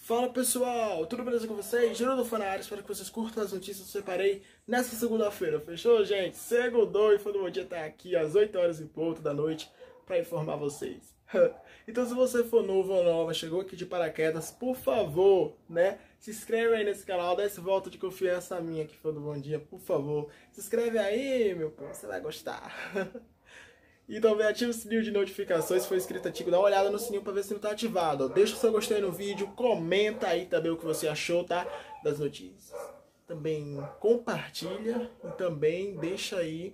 Fala pessoal, tudo beleza com vocês? Geraldo Fanário, espero que vocês curtam as notícias que eu separei nessa segunda-feira, fechou, gente? Segundou e foi do bom dia estar aqui às 8 horas e pouco da noite para informar vocês. Então, se você for novo ou nova, chegou aqui de paraquedas, por favor, né? Se inscreve aí nesse canal, dá esse voto de confiança minha que foi do bom dia, por favor. Se inscreve aí, meu povo, você vai gostar. E também ativa o sininho de notificações, se for inscrito antigo, dá uma olhada no sininho pra ver se ele tá ativado. Deixa o seu gostei no vídeo, comenta aí também o que você achou, tá? Das notícias. Também compartilha e também deixa aí...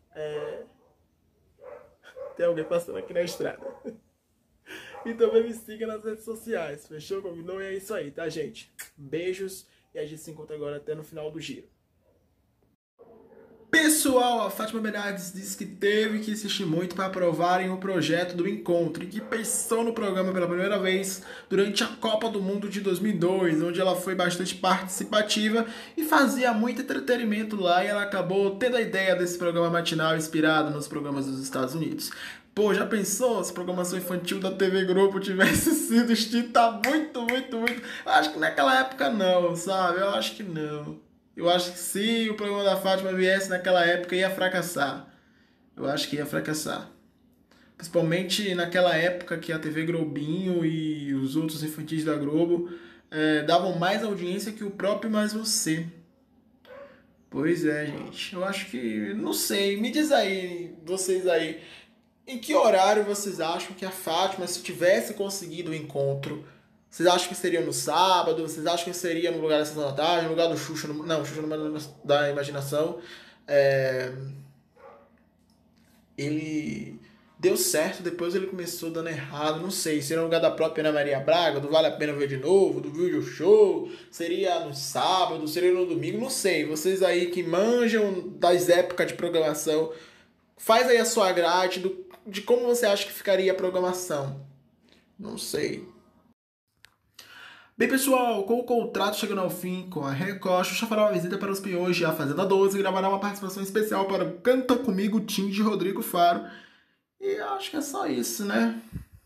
Tem alguém passando aqui na estrada. E também me siga nas redes sociais, fechou? Combinou? E é isso aí, tá, gente? Beijos e a gente se encontra agora até no final do giro. Pessoal, a Fátima Bernardes disse que teve que insistir muito para aprovarem o projeto do encontro e que pensou no programa pela primeira vez durante a Copa do Mundo de 2002, onde ela foi bastante participativa e fazia muito entretenimento lá, e ela acabou tendo a ideia desse programa matinal inspirado nos programas dos Estados Unidos. Pô, já pensou se a programação infantil da TV Globo tivesse sido extinta muito? Eu acho que naquela época não, sabe? Eu acho que não. Eu acho que se o programa da Fátima viesse naquela época, ia fracassar. Eu acho que ia fracassar. Principalmente naquela época que a TV Globinho e os outros infantis da Globo davam mais audiência que o próprio Mais Você. Pois é, gente. Eu acho que... Não sei. Me diz aí, vocês aí. Em que horário vocês acham que a Fátima, se tivesse conseguido o encontro... Vocês acham que seria no sábado? Vocês acham que seria no lugar da Sessão da Tarde? No lugar do Xuxa? Não, Xuxa no da Imaginação. Ele deu certo, depois ele começou dando errado. Não sei, seria no lugar da própria Ana Maria Braga, do Vale a Pena Ver de Novo, do Vídeo Show? Seria no sábado? Seria no domingo? Não sei. Vocês aí que manjam das épocas de programação, faz aí a sua grade de como você acha que ficaria a programação. Não sei. Bem, pessoal, com o contrato chegando ao fim com a Record, Xuxa fará uma visita para os peões de A Fazenda 12 e gravará uma participação especial para o Canta Comigo Tim de Rodrigo Faro. E acho que é só isso, né?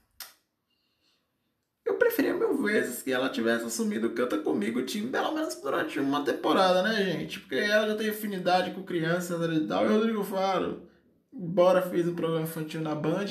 Eu preferia mil vezes que ela tivesse assumido o Canta Comigo Tim, pelo menos durante uma temporada, né, gente? Porque ela já tem afinidade com crianças e tal. E Rodrigo Faro, embora fez um programa infantil na Band...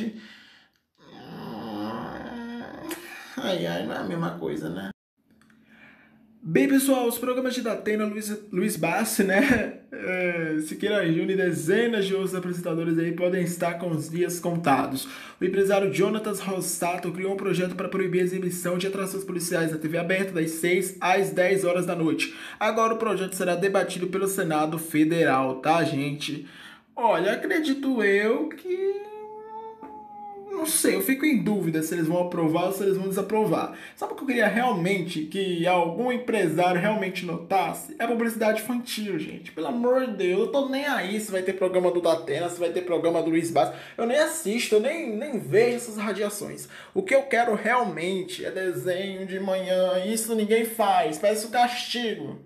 Ai, não é a mesma coisa, né? Bem, pessoal, os programas de Datena, Luiz Bassi, né? Siqueira Júnior e dezenas de outros apresentadores aí podem estar com os dias contados. O empresário Jonatas Rossato criou um projeto para proibir a exibição de atrações policiais na TV aberta das 6 às 10 horas da noite. Agora o projeto será debatido pelo Senado Federal, tá, gente? Olha, acredito eu que... Não sei, eu fico em dúvida se eles vão aprovar ou se eles vão desaprovar. Sabe o que eu queria realmente que algum empresário realmente notasse? É a publicidade infantil, gente. Pelo amor de Deus, eu tô nem aí se vai ter programa do Datena, se vai ter programa do Luiz Bassi. Eu nem assisto, eu nem vejo essas radiações. O que eu quero realmente é desenho de manhã. Isso ninguém faz, parece um castigo.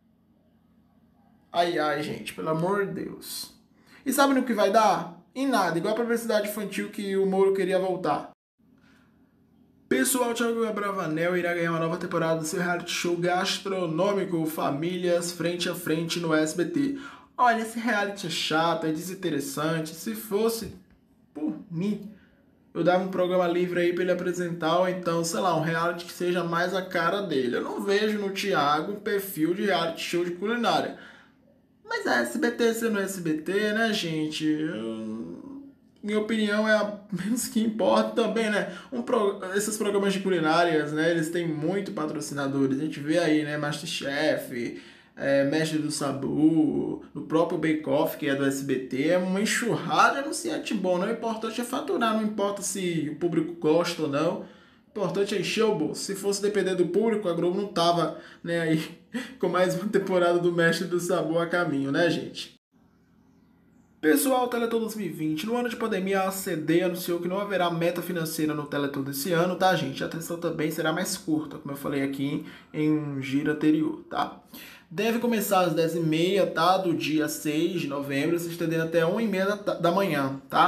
Ai, gente, pelo amor de Deus. E sabe no que vai dar? Em nada, igual a publicidade infantil que o Moro queria voltar. Pessoal, Thiago Abravanel irá ganhar uma nova temporada do seu reality show gastronômico Famílias Frente a Frente no SBT. Olha, esse reality é chato, é desinteressante. Se fosse por mim, eu dava um programa livre aí para ele apresentar, ou então, sei lá, um reality que seja mais a cara dele. Eu não vejo no Thiago um perfil de reality show de culinária. Mas a SBT sendo SBT, né, gente? Minha opinião é a menos que importa também, né? Esses programas de culinárias, né? Eles têm muito patrocinadores. A gente vê aí, né? MasterChef, Mestre do Sabor, o próprio Bake Off, que é do SBT. É uma enxurrada de anunciante bom, né? O importante é faturar, não importa se o público gosta ou não. O importante é encher o bolso. Se fosse depender do público, a Globo não tava, né, aí com mais uma temporada do Mestre do Sabor a caminho, né, gente? Pessoal, Teleton 2020. No ano de pandemia, a ACD anunciou que não haverá meta financeira no Teleton desse ano, tá, gente? A atenção também será mais curta, como eu falei aqui em um giro anterior, tá? Deve começar às 10h30, tá? Do dia 6 de novembro, se estendendo até 1h30 da manhã, tá?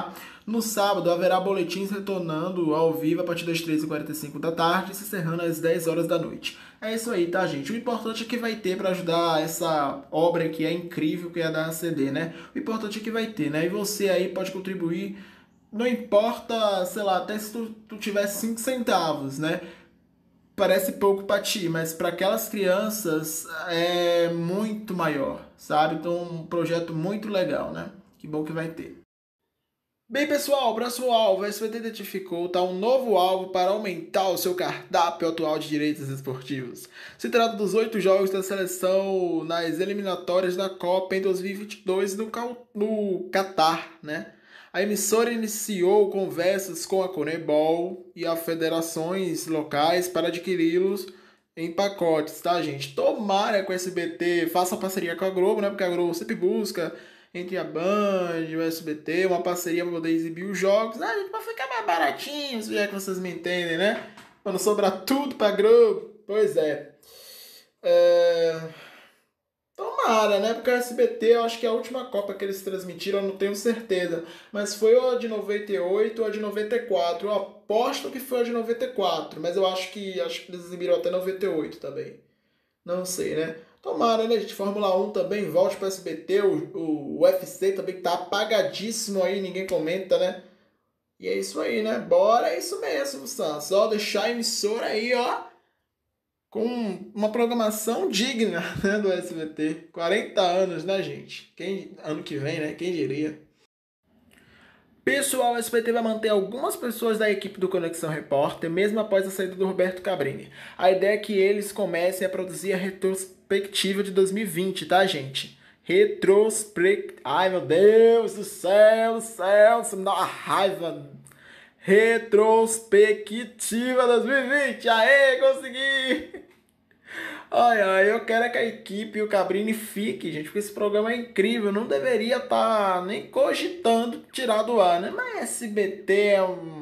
No sábado, haverá boletins retornando ao vivo a partir das 13h45 da tarde, se encerrando às 10 horas da noite. É isso aí, tá, gente? O importante é que vai ter para ajudar essa obra que é incrível, que é a da ACD, né? O importante é que vai ter, né? E você aí pode contribuir, não importa, sei lá, até se tu tiver 5 centavos, né? Parece pouco para ti, mas para aquelas crianças é muito maior, sabe? Então, um projeto muito legal, né? Que bom que vai ter. Bem, pessoal, o próximo alvo, a SBT identificou tá, um novo alvo para aumentar o seu cardápio atual de direitos esportivos. Se trata dos 8 jogos da seleção nas eliminatórias da Copa em 2022 no Catar, né? A emissora iniciou conversas com a Conebol e as federações locais para adquiri-los em pacotes, tá, gente? Tomara que o SBT faça parceria com a Globo, né? Porque a Globo sempre busca entre a Band e o SBT, uma parceria para poder exibir os jogos. Ah, gente, para ficar mais baratinho, se é que vocês me entendem, né? Para não sobrar tudo para Globo. Pois é. Tomara, né? Porque o SBT, eu acho que é a última Copa que eles transmitiram, eu não tenho certeza. Mas foi ou a de 98 ou a de 94. Eu aposto que foi a de 94, mas eu acho que eles exibiram até 98 também. Não sei, né? Tomara, né, gente? Fórmula 1 também volte para o SBT. O UFC também tá apagadíssimo aí, ninguém comenta, né? E é isso aí, né? Bora, é isso mesmo, Santos. Ó, deixar a emissora aí, ó, com uma programação digna, né, do SBT. 40 anos, né, gente? Ano que vem, né? Quem diria? Pessoal, o SBT vai manter algumas pessoas da equipe do Conexão Repórter, mesmo após a saída do Roberto Cabrini. A ideia é que eles comecem a produzir a retrospectiva de 2020, tá, gente? Ai, meu Deus do céu, isso me dá uma raiva. Retrospectiva 2020, aê, consegui! Ai, ai, eu quero que a equipe e o Cabrini fique, gente, porque esse programa é incrível. Não deveria estar nem cogitando tirar do ar, né? Mas SBT é um.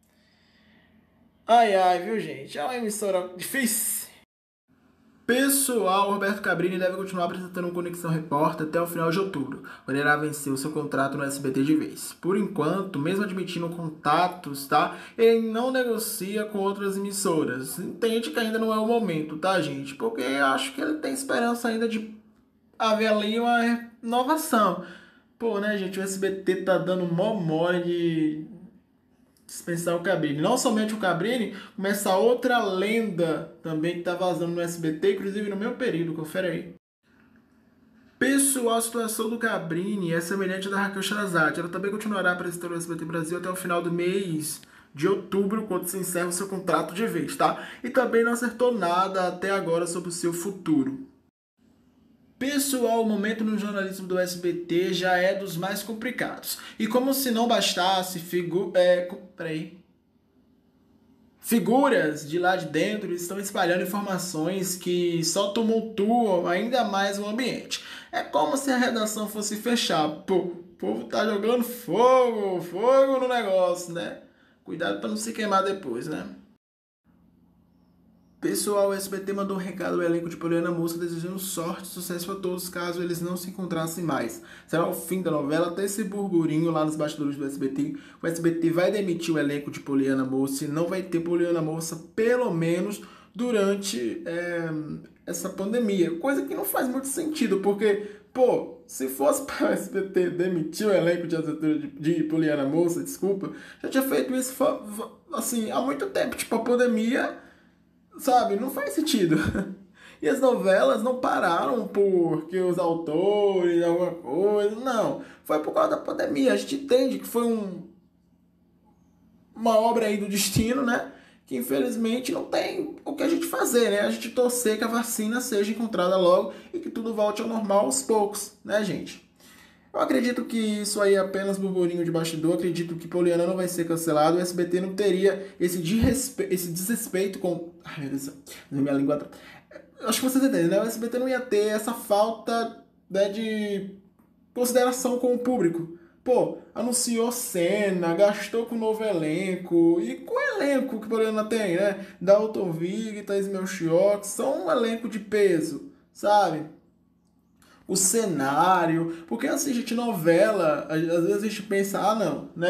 Ai, ai, viu, gente? É uma emissora difícil. Pessoal, Roberto Cabrini deve continuar apresentando um Conexão Repórter até o final de outubro, quando irá vencer o seu contrato no SBT de vez. Por enquanto, mesmo admitindo contatos, tá? Ele não negocia com outras emissoras. Entende que ainda não é o momento, tá, gente? Porque eu acho que ele tem esperança ainda de haver ali uma inovação. Pô, né, gente? O SBT tá dando mó mole de dispensar o Cabrini. Não somente o Cabrini, mas essa outra lenda também que tá vazando no SBT, inclusive no meu período, confere aí. Pessoal, a situação do Cabrini é semelhante à da Raquel Sherazade. Ela também continuará apresentando o SBT Brasil até o final do mês de outubro, quando se encerra o seu contrato de vez, tá? E também não acertou nada até agora sobre o seu futuro. Pessoal, o momento no jornalismo do SBT já é dos mais complicados. E como se não bastasse, figuras de lá de dentro estão espalhando informações que só tumultuam ainda mais o ambiente. É como se a redação fosse fechar. Pô, o povo tá jogando fogo no negócio, né? Cuidado para não se queimar depois, né? Pessoal, o SBT mandou um recado ao elenco de Poliana Moça desejando sorte e sucesso a todos caso eles não se encontrassem mais. Será o fim da novela até esse burburinho lá nos bastidores do SBT. O SBT vai demitir o elenco de Poliana Moça e não vai ter Poliana Moça pelo menos durante essa pandemia. Coisa que não faz muito sentido, porque, pô, se fosse para o SBT demitir o elenco de Poliana Moça, desculpa, já tinha feito isso assim, há muito tempo. Tipo, a pandemia, sabe, não faz sentido. E as novelas não pararam porque os autores, alguma coisa, não. Foi por causa da pandemia. A gente entende que foi uma obra aí do destino, né? Que infelizmente não tem o que a gente fazer, né? A gente torcer que a vacina seja encontrada logo e que tudo volte ao normal aos poucos, né, gente? Eu acredito que isso aí é apenas burburinho de bastidor. Acredito que Poliana não vai ser cancelado. O SBT não teria esse desrespeito com... Ai, meu Deus, minha língua... Acho que vocês entendem, né? O SBT não ia ter essa falta, né, de consideração com o público. Pô, anunciou cena, gastou com o novo elenco. E com o elenco que Poliana tem, né? Dalton Vig, Thaís Melchior, que são um elenco de peso, sabe? O cenário, porque assim, gente, novela, às vezes a gente pensa, ah, não, né?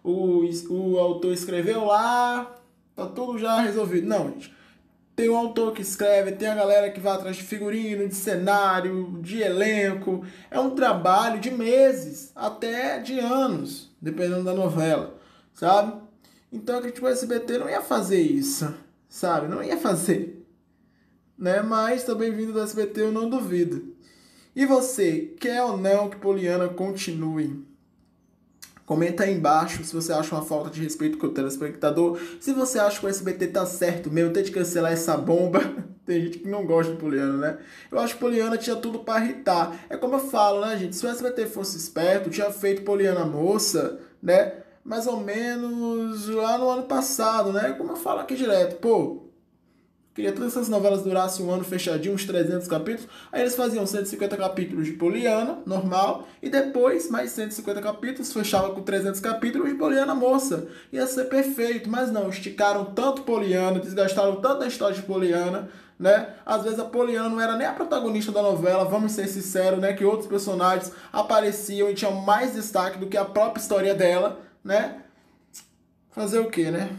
o autor escreveu lá, tá tudo já resolvido. Não, gente. Tem um autor que escreve, tem a galera que vai atrás de figurino, de cenário, de elenco. É um trabalho de meses, até de anos, dependendo da novela, sabe? Então, acredito que o SBT não ia fazer isso, sabe? Não ia fazer, né? Mas também vindo do SBT eu não duvido. E você, quer ou não que Poliana continue? Comenta aí embaixo se você acha uma falta de respeito com o telespectador. Se você acha que o SBT tá certo mesmo, tem de cancelar essa bomba. Tem gente que não gosta de Poliana, né? Eu acho que Poliana tinha tudo pra irritar. É como eu falo, né, gente? Se o SBT fosse esperto, tinha feito Poliana Moça, né? Mais ou menos lá no ano passado, né? Como eu falo aqui direto. Pô, queria que todas essas novelas durassem um ano fechadinho, uns 300 capítulos. Aí eles faziam 150 capítulos de Poliana, normal. E depois, mais 150 capítulos, fechava com 300 capítulos de Poliana Moça. Ia ser perfeito. Mas não, esticaram tanto Poliana, desgastaram tanto a história de Poliana, né? Às vezes a Poliana não era nem a protagonista da novela, vamos ser sinceros, né? Que outros personagens apareciam e tinham mais destaque do que a própria história dela, né? Fazer o quê, né?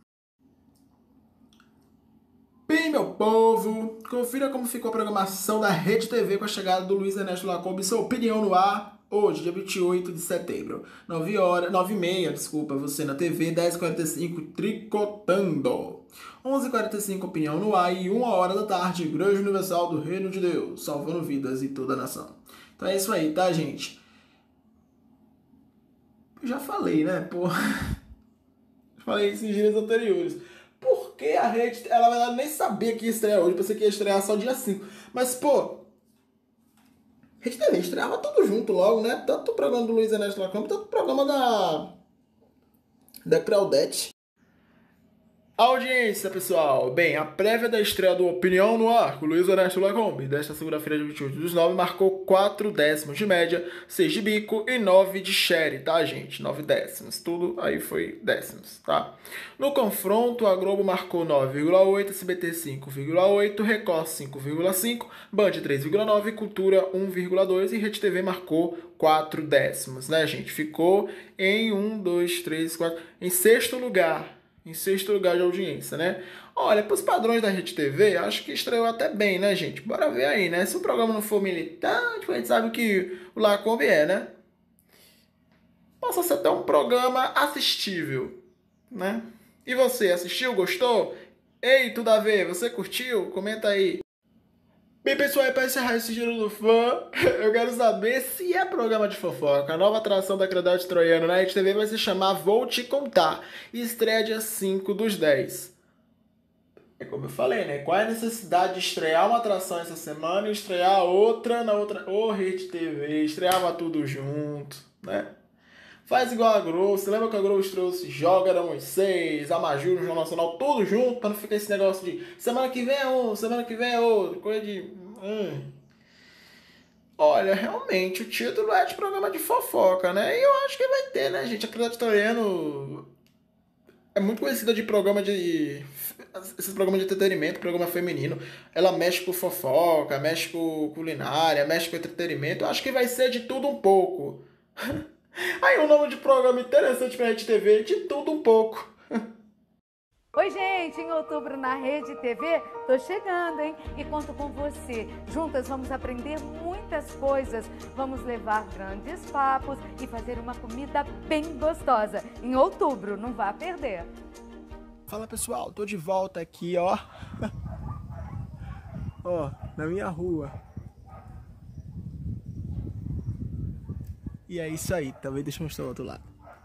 Bem, meu povo, confira como ficou a programação da Rede TV com a chegada do Luiz Ernesto Lacombe e sua opinião no ar hoje, dia 28 de setembro. 9h30, desculpa, você na TV, 10h45, tricotando. 11h45, opinião no ar e 1h da tarde, Igreja Universal do Reino de Deus, salvando vidas e toda a nação. Então é isso aí, tá, gente? Eu já falei, né, pô? Falei isso em dias anteriores. Porque a Rede, ela na verdade nem sabia que ia estrear hoje, pensei que ia estrear só dia 5. Mas, pô, Rede TV estreava tudo junto logo, né? Tanto o programa do Luiz Ernesto Lacombe, tanto o programa da Claudete. Audiência, pessoal. Bem, a prévia da estreia do Opinião no Ar com Luiz Ernesto Lacombe desta segunda-feira de 28/9 marcou 4 décimos de média, 6 de bico e 9 de share, tá, gente? 9 décimos. Tudo aí foi décimos, tá? No confronto, a Globo marcou 9,8, SBT 5,8, Record 5,5, Band 3,9, Cultura 1,2 e Rede TV marcou 4 décimos, né, gente? Ficou em 1, 2, 3, 4... em sexto lugar. Em sexto lugar de audiência, né? Olha, para os padrões da Rede TV, acho que estreou até bem, né, gente? Bora ver aí, né? Se o programa não for militante, a gente sabe o que o Lacombe é, né? Possa ser até um programa assistível, né? E você, assistiu? Gostou? Ei, tudo a ver? Você curtiu? Comenta aí. Bem, pessoal, é para encerrar esse giro do fã, eu quero saber se é programa de fofoca. A nova atração da Claudete Troiano na Rede TV vai se chamar Vou Te Contar e estreia dia 5/10. É como eu falei, né? Qual é a necessidade de estrear uma atração essa semana e estrear outra na outra... Ô, Rede TV, estreava tudo junto, né? Faz igual a Globo. Você lembra que a Globo estreou Se Joga, era Moisés, a Maju no Jornal Nacional, tudo junto, pra não ficar esse negócio de semana que vem é um, semana que vem é outro, coisa de... Olha, realmente, o título é de programa de fofoca, né? E eu acho que vai ter, né, gente? A Claudete Troiano é muito conhecida de programa de... esses programas de entretenimento, programa feminino. Ela mexe com fofoca, mexe com culinária, mexe com entretenimento. Eu acho que vai ser de tudo um pouco. Aí o nome de programa interessante pra Rede TV, de tudo um pouco. Oi, gente, em outubro na Rede TV, tô chegando, hein? E conto com você. Juntas vamos aprender muitas coisas, vamos levar grandes papos e fazer uma comida bem gostosa. Em outubro, não vá perder. Fala, pessoal, tô de volta aqui, ó. Ó, na minha rua. E é isso aí, talvez deixa eu mostrar o outro lado.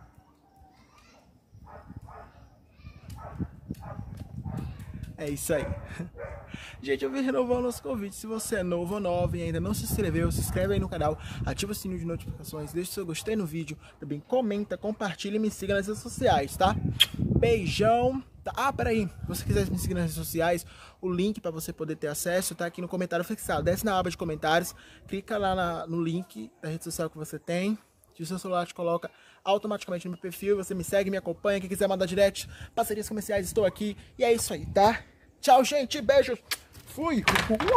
É isso aí. Gente, eu vim renovar o nosso convite. Se você é novo ou nova e ainda não se inscreveu, se inscreve aí no canal, ativa o sininho de notificações, deixa o seu gostei no vídeo, também comenta, compartilha e me siga nas redes sociais, tá? Beijão. Ah, peraí, se você quiser me seguir nas redes sociais, o link para você poder ter acesso tá aqui no comentário fixado. Desce na aba de comentários, clica lá no link da rede social que você tem. Se o seu celular te coloca automaticamente no meu perfil, você me segue, me acompanha. Quem quiser mandar direct, parcerias comerciais, estou aqui. E é isso aí, tá? Tchau, gente. Beijos. Fui.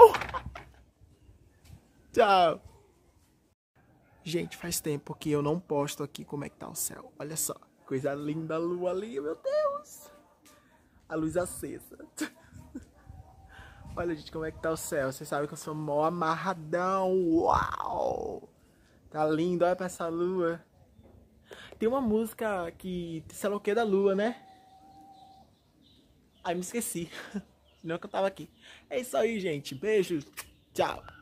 Tchau. Gente, faz tempo que eu não posto aqui como é que tá o céu. Olha só. Coisa linda a lua ali, meu Deus. A luz acesa. Olha, gente, como é que tá o céu. Vocês sabem que eu sou mó amarradão. Uau! Tá lindo, olha pra essa lua. Tem uma música que... sei lá o que da lua, né? Ai, me esqueci. Não que eu tava aqui. É isso aí, gente. Beijo. Tchau.